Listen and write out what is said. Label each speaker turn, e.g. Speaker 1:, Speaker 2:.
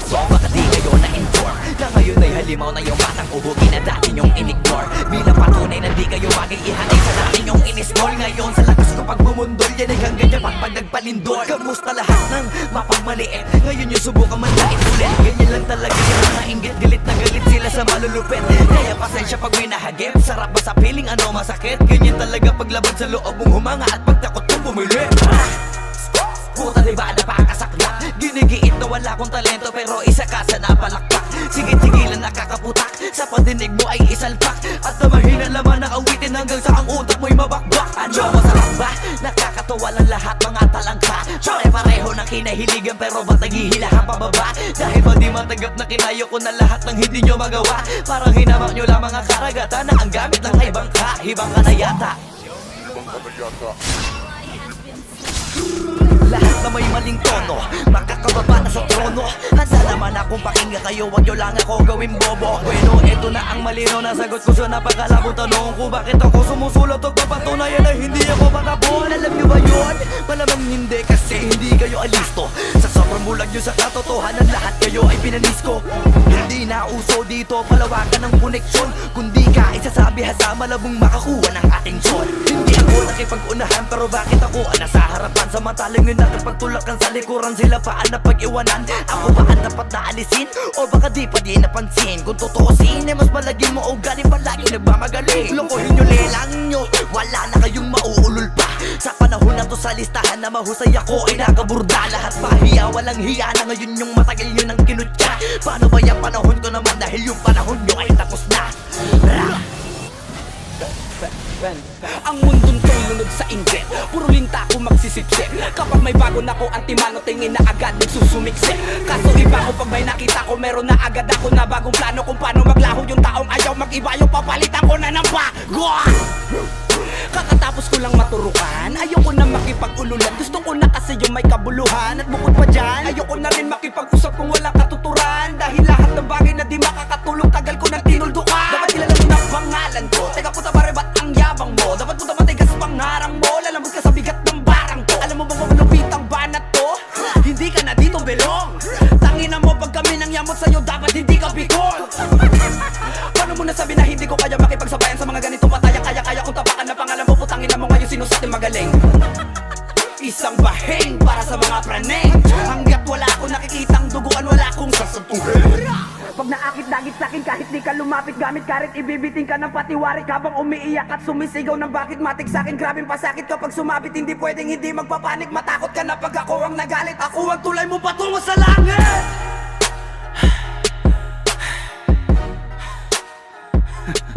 Speaker 1: So baka di kayo na-inform na ngayon ay halimaw na yung batang uhugin na dati nyong in-ignore. Bilang patunay na di kayo bagay ihanay sa dati nyong in-small. Ngayon sa lakas ko pagbumundol, yan ay hanggang dyan pag nagpalindol. Kamusta lahat ng mapagmaliit, ngayon yung subukan manlait ulit. Ganyan lang talaga yung mga inggit, galit na galit sila sa malulupit. Kaya pasensya pag may nahagip, sarap ba sa piling ano masakit? Ganyan talaga paglaban sa loob mong humanga at pagtakot mong bumili. Puta diba napakasaklap, ginigiit na wala kong talento pero isa ka sa napalakpak. Sigit-sigilan nakakaputak, sa pandinig mo ay isalpak. At na mahina laman na awitin hanggang sa ang utak mo'y mabakbak. Ano masarap ba? Nakakatawa lang lahat mga talangka. Pare-pareho ng kinahiligan pero ba't naghihilahan pababa? Dahil ba di matanggap na kinayo ko na lahat ng hindi nyo magawa? Parang hinamak nyo lang mga karagatan na ang gamit lang ay bangka. Hibang ka na yata. Lahat na may maling tono, makakababa na sa trono. Handa naman akong pakinggan kayo, wag nyo lang ako gawin bobo. Bueno, eto na ang malino na sagot ko sa napakalabong tanong ko. Bakit ako sumusulot o papatunayan na hindi ako patapon? Alam nyo ba yun? Malamang hindi kasi hindi kayo alisto. Sa sobrang bulag nyo sa katotohanan, lahat kayo ay pinanisko. Hindi na uso dito palawakan ng koneksyon, kundi ka isasabi hasa malabong makakuha ng atensyon. Hindi ako nakipag-unahan pero bakit ako nasa harapan? Samantalang yun nakipagtulakan sa likuran, sila pa ang napag-iwanan. Ako ba ang dapat na alisin? O baka di pa di napansin? Kung totoosin ay mas malagin mo o galing palagi nagmamagaling. Lokohin nyo lelang nyo, wala na kayong mauulol pa. Sa panahon na to sa listahan na mahusay ako ay nakaburda. Lahat pahiya, walang hiya na ngayon yung matagal nyo nang kinutya. Paano ba yung panahon ko naman dahil yung panahon nyo ay tapos na?
Speaker 2: Ang mundong tulunod sa inggit, puro linta ko magsisipsip. Kapag may bago na ko antimano, tingin na agad nagsusumiksip. Kaso iba ko pag may nakita ko, meron na agad ako na bagong plano kung paano maglaho yung taong ayaw mag-iba. Yung papalitan ko na ng bago. Kakatapos ko lang maturukan, ayoko na makipag-ululan. Gusto ko na kasi yung may kabuluhan. At bukod pa dyan, ayoko na rin makipag-usap kung walang katuturan. Dahil lahat ng bagay na di makakatulong, tagal ko nang tinuldukan. Dapat kilala mo na pangalan ko, teka puta pare ba't ang yabang mo? Dapat puta matigas pangarang mo, lalambot ka sa bigat ng barang to. Alam mo bang malupit ang banat to? Hindi ka na dito belong. Tangina mo pag kami nang yamot sa'yo, dapat hindi ka bigol. Paano mo nasabi na hindi ko kaya makipagsabayan sa mga ganito pataya? Kaya kung tapakan na pangalan mo, putangin na mo ngayon sino sa ating magaling. Isang bahing para sa mga praneng. Hanggat wala akong nakikitang duguan, wala akong sasantuhin.
Speaker 3: Pag naakit-dagit sa'kin kahit di ka lumapit, gamit karit ibibiting ka ng patiwarik habang umiiyak at sumisigaw ng bakit matik sa'kin. Grabing pasakit kapag sumabit, hindi pwedeng hindi magpapanik. Matakot ka na pag ako ang nagalit, ako ang tulay mo patungo sa langit.